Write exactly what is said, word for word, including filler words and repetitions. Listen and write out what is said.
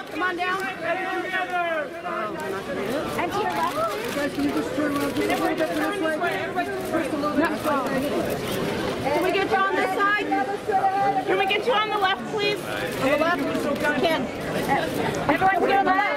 Come on down. And to your left. Guys, can you just turn around just a little bit this way? Just a little bit this way. Can we get you on this side? Can we get you on the left, please? On the left? Can't. Everyone, get on the left.